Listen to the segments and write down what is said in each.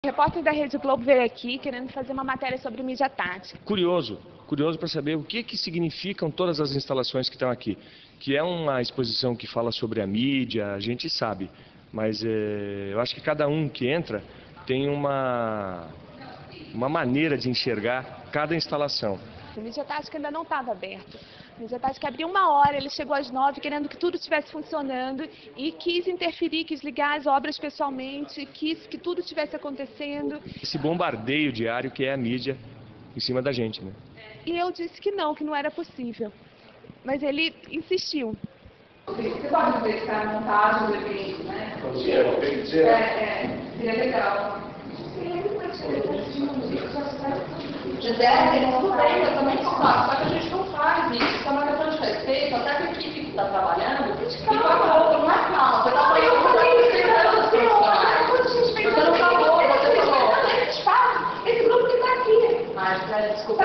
O repórter da Rede Globo veio aqui querendo fazer uma matéria sobre mídia tática. Curioso para saber o que significam todas as instalações que estão aqui. Que é uma exposição que fala sobre a mídia, a gente sabe, mas eu acho que cada um que entra tem uma maneira de enxergar cada instalação. A mídia tática ainda não estava aberta. A mídia tática abriu 1h, ele chegou às 9 querendo que tudo estivesse funcionando e quis interferir, quis ligar as obras pessoalmente, quis que tudo estivesse acontecendo. Esse bombardeio diário que é a mídia em cima da gente, né? E eu disse que não era possível. Mas ele insistiu. Você pode dizer que está na montagem do evento, né? Tem dizer. Seria legal. Gisele, tudo bem, eu também concordo, só que a gente não faz isso, isso é uma questão de respeito, até que a equipe que está trabalhando, e com a outra não é calma, você está falando você não falou, você falou. A gente faz, esse grupo que está aqui. Mas, desculpa,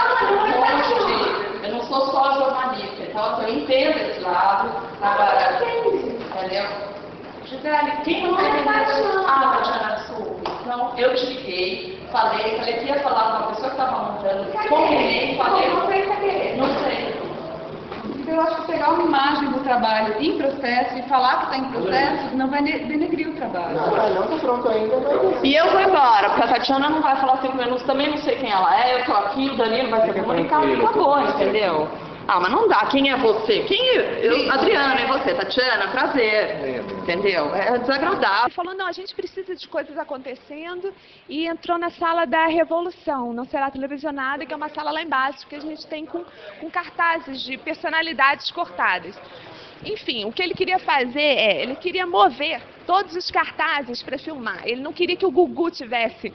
eu não sou só jornalista, então eu entendo esse lado, agora, entendeu? Gisele, quem não é Tatiana, desculpe. Então, eu te liguei, falei que ia falar com uma pessoa que estava montando, combinei, falei, não sei. Eu acho que pegar uma imagem do trabalho em processo e falar que está em processo não vai denegrir o trabalho. Não está pronto ainda, mas... E eu vou embora, porque a Tatiana não vai falar 5 minutos, também não sei quem ela é, eu estou aqui, o Danilo vai ser comunicado e acabou, entendeu? Ah, mas não dá. Quem é você? Adriana, é você. Tatiana, prazer. Entendeu? É desagradável. Ele falou, não, a gente precisa de coisas acontecendo e entrou na sala da Revolução, não será televisionada, que é uma sala lá embaixo que a gente tem com cartazes de personalidades cortadas. Enfim, o que ele queria fazer ele queria mover todos os cartazes para filmar. Ele não queria que o Gugu tivesse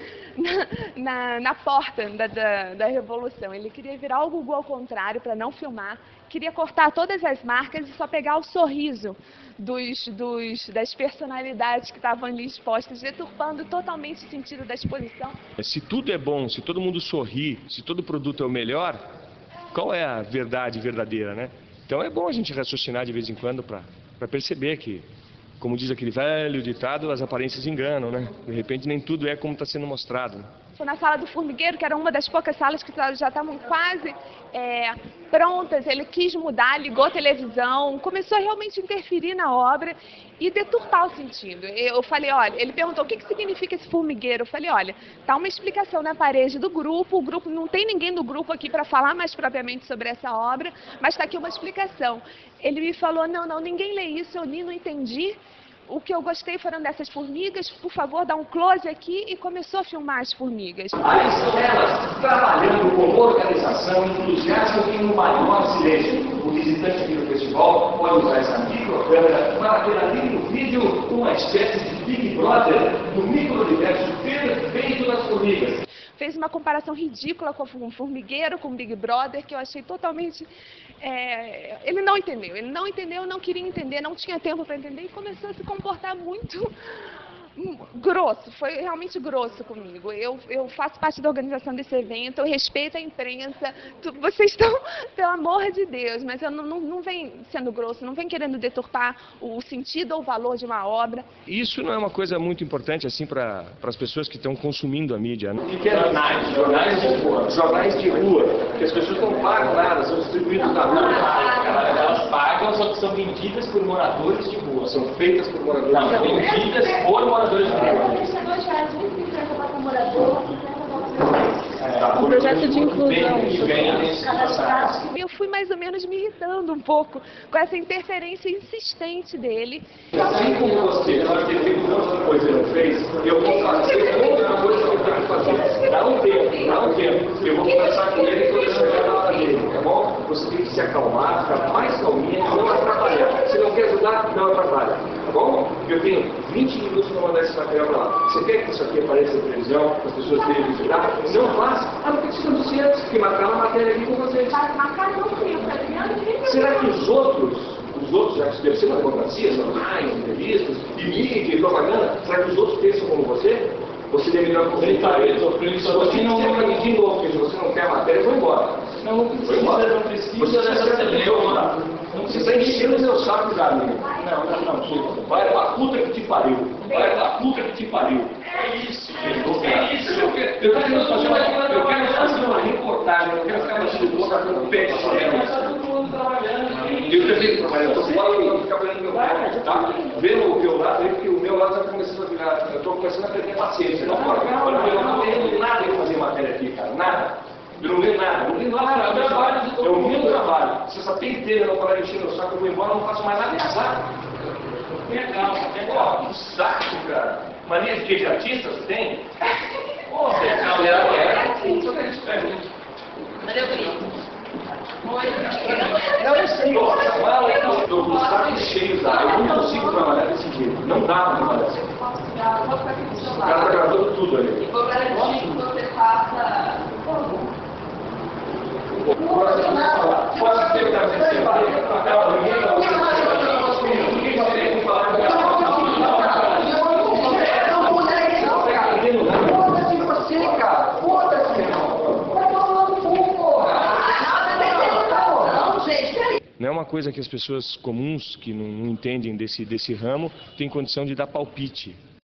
na porta da Revolução. Ele queria virar o Gugu ao contrário para não filmar. Queria cortar todas as marcas e só pegar o sorriso das personalidades que estavam ali expostas, deturpando totalmente o sentido da exposição. Se tudo é bom, se todo mundo sorri, se todo produto é o melhor, qual é a verdade verdadeira, né? Então é bom a gente raciocinar de vez em quando para perceber que, como diz aquele velho ditado, as aparências enganam, né? De repente nem tudo é como está sendo mostrado. Né? Foi na sala do Formigueiro, que era uma das poucas salas que já estavam quase prontas. Ele quis mudar, ligou a televisão, começou a realmente interferir na obra e deturpar o sentido. Eu falei, olha, ele perguntou o que significa esse formigueiro. Eu falei, olha, tá uma explicação na parede do grupo, o grupo não tem ninguém do grupo aqui para falar mais propriamente sobre essa obra, mas está aqui uma explicação. Ele me falou, não, ninguém lê isso, eu li, não entendi. O que eu gostei foram dessas formigas, por favor, dá um close aqui, e começou a filmar as formigas. Aí estão elas trabalhando com organização, entusiasmo e no maior silêncio. O visitante aqui do festival pode usar essa microcâmera para ver ali no vídeo uma espécie de Big Brother no micro-universo perfeito das formigas. Fez uma comparação ridícula com um formigueiro, com o Big Brother, que eu achei totalmente... Ele não entendeu, não queria entender, não tinha tempo para entender e começou a se comportar muito grosso, foi realmente grosso comigo. Eu faço parte da organização desse evento, eu respeito a imprensa, vocês estão, pelo amor de Deus, mas eu não vem sendo grosso, não vem querendo deturpar o sentido ou o valor de uma obra. Isso não é uma coisa muito importante assim para as pessoas que estão consumindo a mídia, né? O que é jornais de rua? Jornais de rua, que as pessoas não pagam nada, são distribuídos na rua. Elas pagam, só que são vendidas por moradores de rua. São feitas por moradores de rua. Não, vendidas por moradores de rua. Um projeto de inclusão. Eu fui mais ou menos me irritando um pouco com essa interferência insistente dele. Assim como você pode ter feito outra coisa que não fez, eu vou fazer outra coisa que eu tenho que fazer. Dá um tempo. Eu vou conversar com ele e vou deixar na hora dele, tá bom? Você tem que se acalmar, ficar mais calminha, não atrapalhar. Se não quer ajudar, não atrapalha. Tá bom? Eu tenho 20 minutos para mandar esse material para lá. Você quer que isso aqui apareça na televisão, as pessoas tenham que virar? Não faça. Ah, não precisa do centro, que marcar uma matéria aqui com vocês. Será que os outros, já que deve ser uma democracia, jornais, entrevistas, e mídia e propaganda, será que os outros pensam como você? Você deveria aproveitar eles. Você tem que ser para mim de novo, porque se você não quer a matéria, eu vou embora. Não precisa dessa celeuma. Você está enchendo o seu saco já, amigo. Não. Vai pra puta que te pariu. Vai lá, puta que te pariu. É isso, gente. É isso. Eu quero fazer uma reportagem, eu quero ficar batendo boca com o pé de chinelo. Eu também trabalho, eu estou fora, eu vou ficar olhando meu lado, tá? Vendo o meu lado, porque o meu lado está começando a virar, eu estou começando a perder paciência. Não, eu não tenho nada em fazer matéria aqui, cara, nada. Eu não leio nada, eu não leio nada, é o meu trabalho. Você só tem que ter, não parar de encher meu saco, eu vou embora, não faço mais nada, é azar. Legal, que saco, cara. Mania de queijo artista, você tem? Pô, só que a gente pega isso. Cadê o grito? Eu sei, eu estou com o saco cheio, tá? Eu não consigo trabalhar desse jeito. Não dá para trabalhar assim. O cara está gravando tudo ali. E vou garantir que você faça. Pode ser que está acontecendo. Ninguém vai ter que falar com ela. Foda-se você, cara. Foda-se, irmão. Vai tomar no cu, porra. Não é uma coisa que as pessoas comuns, que não entendem desse ramo, têm condição de dar palpite.